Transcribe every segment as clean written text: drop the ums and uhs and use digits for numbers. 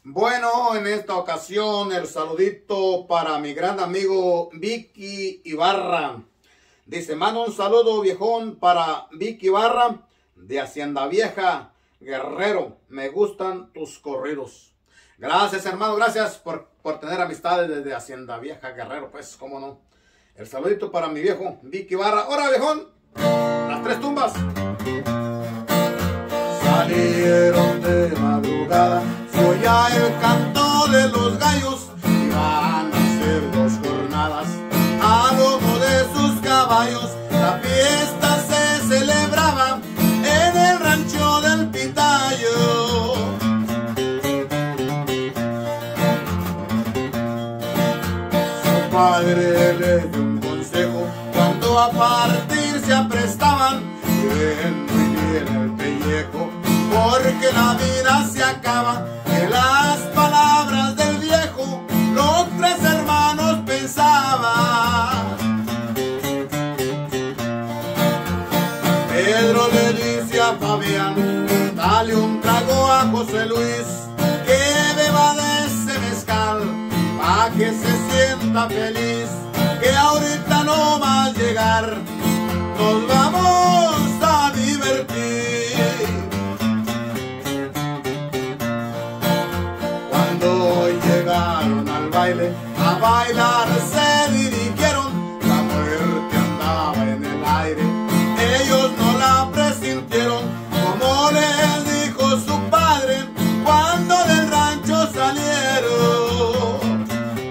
Bueno, en esta ocasión el saludito para mi gran amigo Vicky Ibarra. Dice, mando un saludo viejón para Vicky Ibarra de Hacienda Vieja, Guerrero. Me gustan tus corridos. Gracias, hermano, gracias por tener amistades desde Hacienda Vieja, Guerrero, pues, cómo no. El saludito para mi viejo Vicky Ibarra. ¡Ahora, viejón! Las tres tumbas. Salieron de madrugada, se oía el canto de los gallos, iban a hacer 2 jornadas, a lomo de sus caballos, la fiesta se celebraba en el rancho del Pitayo. Su padre le dio un consejo, cuando a partir se aprestaban, bien muy bien el pellejo, porque la vida se acaba. Que las palabras del viejo los 3 hermanos pensaban. Pedro le dice a Fabián, dale un trago a José Luis, que beba de ese mezcal, pa' que se sienta feliz, que ahorita no va a llegar, nos vamos a divertir. Cuando llegaron al baile, a bailar se dirigieron, la muerte andaba en el aire, ellos no la presintieron, como les dijo su padre cuando del rancho salieron.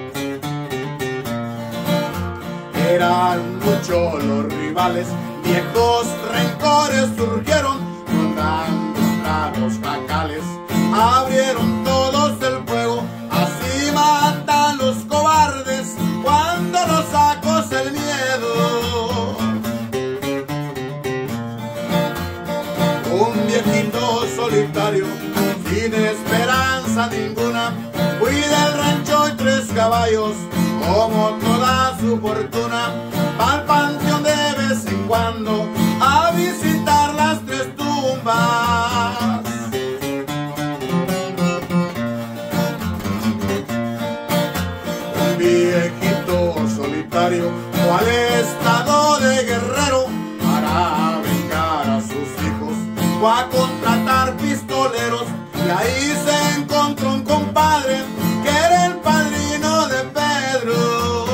Eran muchos los rivales, viejos rencores surgieron, rondando los jacales, abrieron todos el fuego, así matan los cobardes cuando los sacos el miedo. Un viejito solitario, sin esperanza ninguna, cuida el rancho y 3 caballos, como toda su fortuna, va al panteón de vez en cuando a visitar las 3 tumbas. Un viejito solitario fue al estado de Guerrero para vengar a sus hijos, fue a contratar pistoleros y ahí se encontró un compadre que era el padrino de Pedro.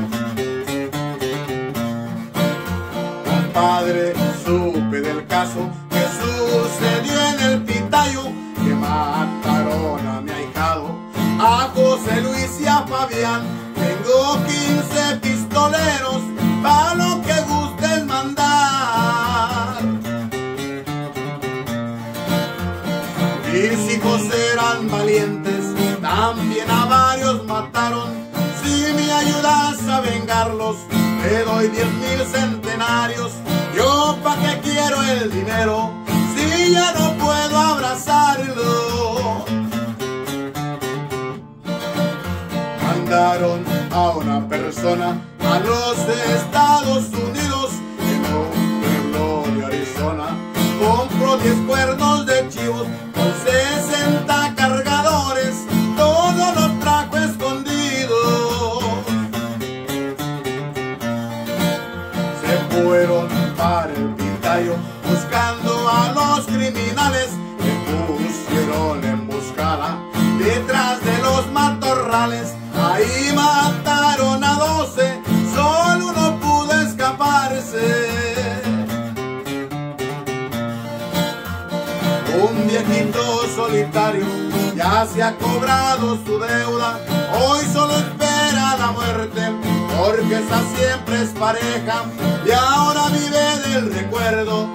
Compadre, supe del caso que sucedió en el Pitayo, que mataron a mi ahijado, a José Luis y a Fabián. Tengo 15 pistoleros, pa' lo que gustes mandar. Mis hijos eran valientes, también a varios mataron. Si me ayudas a vengarlos, te doy 10,000 centenarios. Yo pa' qué quiero el dinero, si ya no puedo abrazarlo. Mandaron a una persona a los Estados Unidos, en un pueblo de Arizona, compró 10 cuernos de chivos, con 60 cargadores, todo lo trajo escondido. Se fueron para el Pitayo, buscando a los criminales, que pusieron en emboscada detrás de los matorrales. Ahí mataron a 12, solo uno pudo escaparse. Un viejito solitario ya se ha cobrado su deuda, hoy solo espera la muerte, porque esa siempre es pareja, y ahora vive del recuerdo